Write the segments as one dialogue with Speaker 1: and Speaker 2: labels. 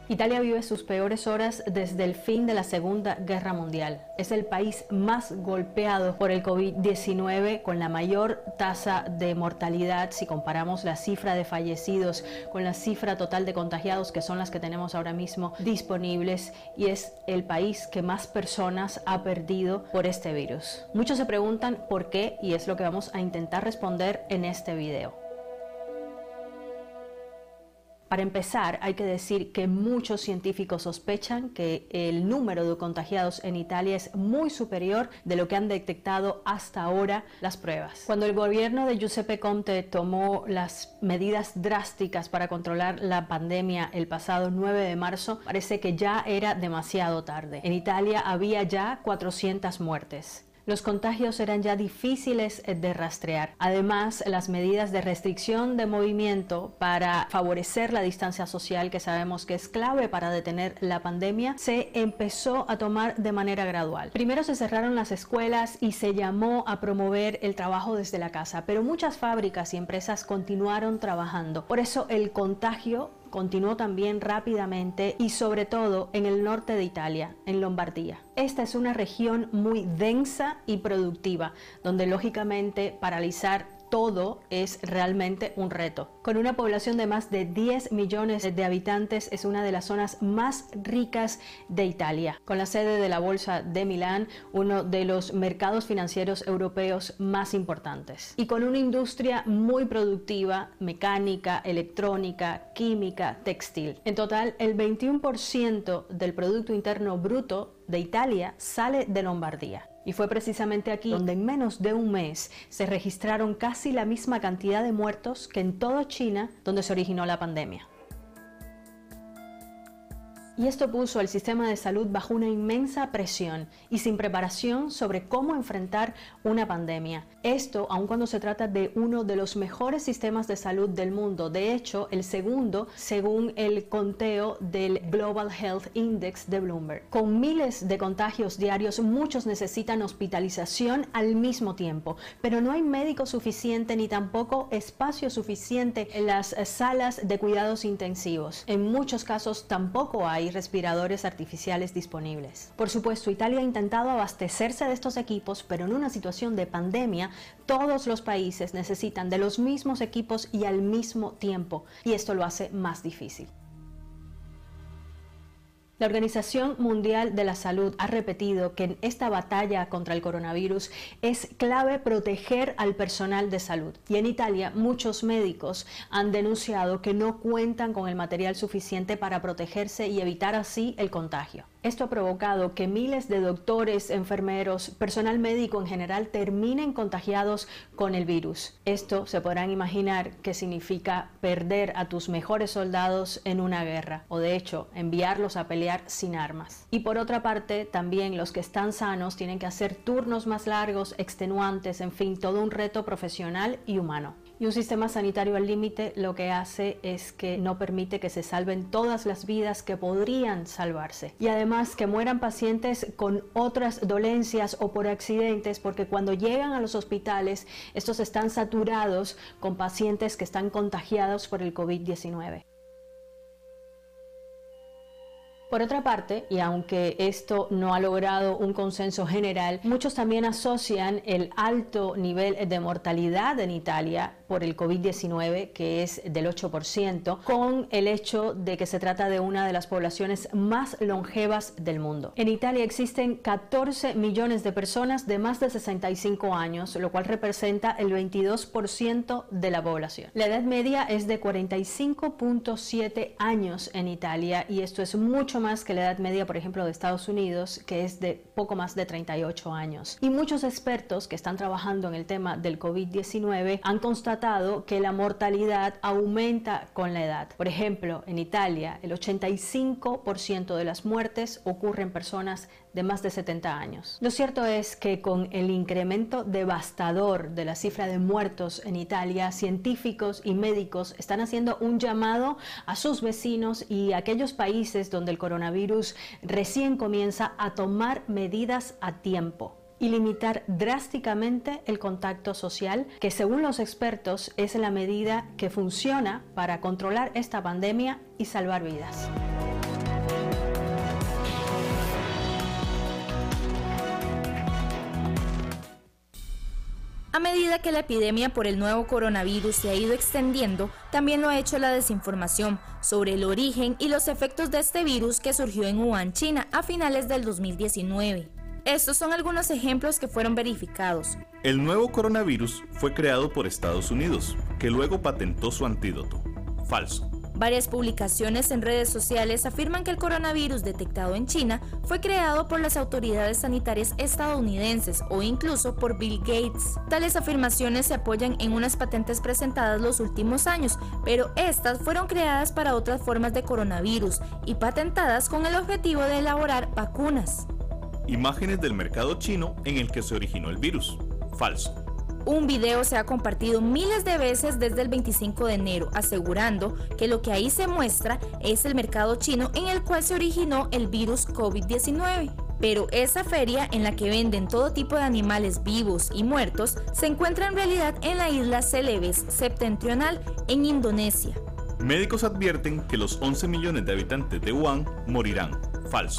Speaker 1: Italia vive sus peores horas desde el fin de la Segunda Guerra Mundial. Es el país más golpeado por el COVID-19, con la mayor tasa de mortalidad si comparamos la cifra de fallecidos con la cifra total de contagiados, que son las que tenemos ahora mismo disponibles, y es el país que más personas ha perdido por este virus. Muchos se preguntan por qué, y es lo que vamos a intentar responder en este video. Para empezar, hay que decir que muchos científicos sospechan que el número de contagiados en Italia es muy superior de lo que han detectado hasta ahora las pruebas. Cuando el gobierno de Giuseppe Conte tomó las medidas drásticas para controlar la pandemia el pasado 9 de marzo, parece que ya era demasiado tarde. En Italia había ya 400 muertes. Los contagios eran ya difíciles de rastrear. Además, las medidas de restricción de movimiento para favorecer la distancia social, que sabemos que es clave para detener la pandemia, se empezó a tomar de manera gradual. Primero se cerraron las escuelas y se llamó a promover el trabajo desde la casa, pero muchas fábricas y empresas continuaron trabajando. Por eso el contagio continuó también rápidamente, y sobre todo en el norte de Italia, en Lombardía. Esta es una región muy densa y productiva, donde lógicamente paralizar todo es realmente un reto. Con una población de más de 10 millones de habitantes, es una de las zonas más ricas de Italia, con la sede de la Bolsa de Milán, uno de los mercados financieros europeos más importantes, y con una industria muy productiva, mecánica, electrónica, química, textil. En total, el 21% del Producto Interno Bruto de Italia sale de Lombardía. Y fue precisamente aquí donde en menos de un mes se registraron casi la misma cantidad de muertos que en toda China, donde se originó la pandemia. Y esto puso al sistema de salud bajo una inmensa presión y sin preparación sobre cómo enfrentar una pandemia. Esto aun cuando se trata de uno de los mejores sistemas de salud del mundo. De hecho, el segundo, según el conteo del Global Health Index de Bloomberg. Con miles de contagios diarios, muchos necesitan hospitalización al mismo tiempo, pero no hay médico suficiente ni tampoco espacio suficiente en las salas de cuidados intensivos. En muchos casos tampoco hay respiradores artificiales disponibles. Por supuesto, Italia ha intentado abastecerse de estos equipos, pero en una situación de pandemia, todos los países necesitan de los mismos equipos y al mismo tiempo, y esto lo hace más difícil. La Organización Mundial de la Salud ha repetido que en esta batalla contra el coronavirus es clave proteger al personal de salud. Y en Italia muchos médicos han denunciado que no cuentan con el material suficiente para protegerse y evitar así el contagio. Esto ha provocado que miles de doctores, enfermeros, personal médico en general terminen contagiados con el virus. Esto, se podrán imaginar, que significa perder a tus mejores soldados en una guerra, o de hecho enviarlos a pelear sin armas. Y por otra parte, también los que están sanos tienen que hacer turnos más largos, extenuantes, en fin, todo un reto profesional y humano. Y un sistema sanitario al límite lo que hace es que no permite que se salven todas las vidas que podrían salvarse. Y además que mueran pacientes con otras dolencias o por accidentes, porque cuando llegan a los hospitales, estos están saturados con pacientes que están contagiados por el COVID-19. Por otra parte, y aunque esto no ha logrado un consenso general, muchos también asocian el alto nivel de mortalidad en Italia por el COVID-19, que es del 8%, con el hecho de que se trata de una de las poblaciones más longevas del mundo. En Italia existen 14 millones de personas de más de 65 años, lo cual representa el 22% de la población. La edad media es de 45.7 años en Italia, y esto es mucho más que la edad media, por ejemplo, de Estados Unidos, que es de poco más de 38 años. Y muchos expertos que están trabajando en el tema del COVID-19 han constatado que la mortalidad aumenta con la edad. Por ejemplo, en Italia, el 85% de las muertes ocurren en personas de más de 70 años. Lo cierto es que con el incremento devastador de la cifra de muertos en Italia, científicos y médicos están haciendo un llamado a sus vecinos y a aquellos países donde el coronavirus recién comienza a tomar medidas a tiempo y limitar drásticamente el contacto social, que según los expertos es la medida que funciona para controlar esta pandemia y salvar vidas.
Speaker 2: A medida que la epidemia por el nuevo coronavirus se ha ido extendiendo, también lo ha hecho la desinformación sobre el origen y los efectos de este virus que surgió en Wuhan, China, a finales del 2019. Estos son algunos ejemplos que fueron verificados.
Speaker 3: El nuevo coronavirus fue creado por Estados Unidos, que luego patentó su antídoto. Falso.
Speaker 2: Varias publicaciones en redes sociales afirman que el coronavirus detectado en China fue creado por las autoridades sanitarias estadounidenses o incluso por Bill Gates. Tales afirmaciones se apoyan en unas patentes presentadas los últimos años, pero estas fueron creadas para otras formas de coronavirus y patentadas con el objetivo de elaborar vacunas.
Speaker 3: Imágenes del mercado chino en el que se originó el virus. Falso.
Speaker 2: Un video se ha compartido miles de veces desde el 25 de enero, asegurando que lo que ahí se muestra es el mercado chino en el cual se originó el virus COVID-19. Pero esa feria en la que venden todo tipo de animales vivos y muertos se encuentra en realidad en la isla Celebes septentrional, en Indonesia.
Speaker 3: Médicos advierten que los 11 millones de habitantes de Wuhan morirán. Falso.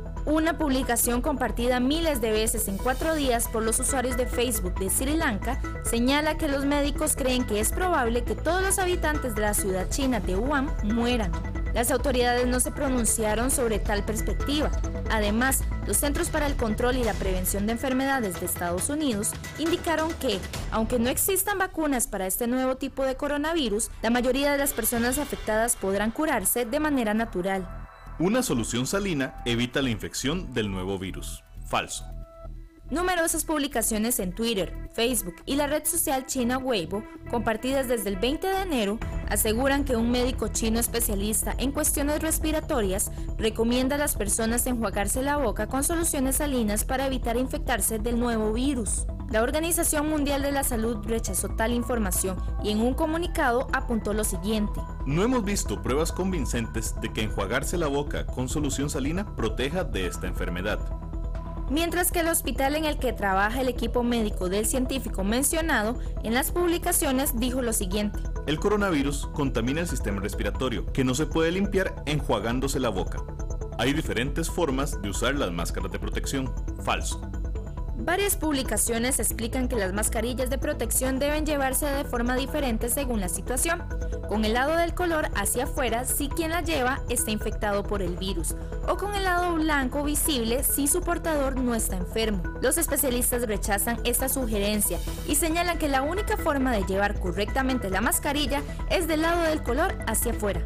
Speaker 2: Una publicación compartida miles de veces en 4 días por los usuarios de Facebook de Sri Lanka señala que los médicos creen que es probable que todos los habitantes de la ciudad china de Wuhan mueran. Las autoridades no se pronunciaron sobre tal perspectiva. Además, los Centros para el Control y la Prevención de Enfermedades de Estados Unidos indicaron que, aunque no existan vacunas para este nuevo tipo de coronavirus, la mayoría de las personas afectadas podrán curarse de manera natural.
Speaker 3: Una solución salina evita la infección del nuevo virus. Falso.
Speaker 2: Numerosas publicaciones en Twitter, Facebook y la red social china Weibo, compartidas desde el 20 de enero, aseguran que un médico chino especialista en cuestiones respiratorias recomienda a las personas enjuagarse la boca con soluciones salinas para evitar infectarse del nuevo virus. La Organización Mundial de la Salud rechazó tal información y en un comunicado apuntó lo siguiente:
Speaker 3: No hemos visto pruebas convincentes de que enjuagarse la boca con solución salina proteja de esta enfermedad.
Speaker 2: Mientras que el hospital en el que trabaja el equipo médico del científico mencionado en las publicaciones dijo lo siguiente:
Speaker 3: El coronavirus contamina el sistema respiratorio, que no se puede limpiar enjuagándose la boca. Hay diferentes formas de usar las máscaras de protección. Falso.
Speaker 2: Varias publicaciones explican que las mascarillas de protección deben llevarse de forma diferente según la situación, con el lado del color hacia afuera si quien la lleva está infectado por el virus, o con el lado blanco visible si su portador no está enfermo. Los especialistas rechazan esta sugerencia y señalan que la única forma de llevar correctamente la mascarilla es del lado del color hacia afuera.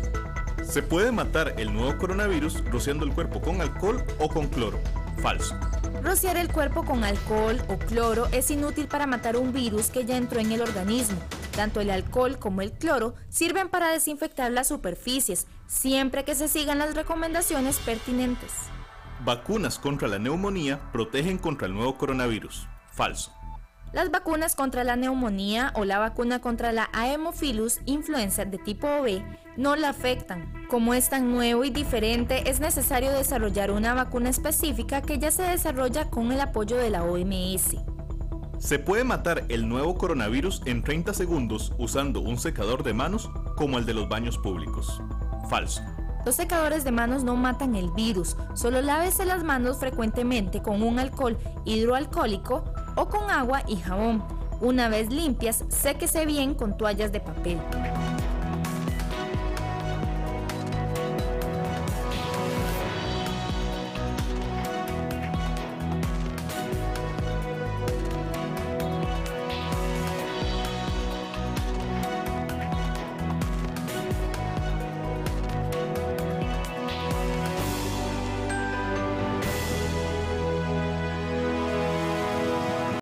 Speaker 3: Se puede matar el nuevo coronavirus rociando el cuerpo con alcohol o con cloro. Falso.
Speaker 2: Rociar el cuerpo con alcohol o cloro es inútil para matar un virus que ya entró en el organismo. Tanto el alcohol como el cloro sirven para desinfectar las superficies, siempre que se sigan las recomendaciones pertinentes.
Speaker 3: Vacunas contra la neumonía protegen contra el nuevo coronavirus. Falso.
Speaker 2: Las vacunas contra la neumonía o la vacuna contra la Haemophilus influenza de tipo B no la afectan. Como es tan nuevo y diferente, es necesario desarrollar una vacuna específica que ya se desarrolla con el apoyo de la OMS.
Speaker 3: Se puede matar el nuevo coronavirus en 30 segundos usando un secador de manos como el de los baños públicos. Falso.
Speaker 2: Los secadores de manos no matan el virus, solo lávese las manos frecuentemente con un alcohol hidroalcohólico o con agua y jabón. Una vez limpias, séquese bien con toallas de papel.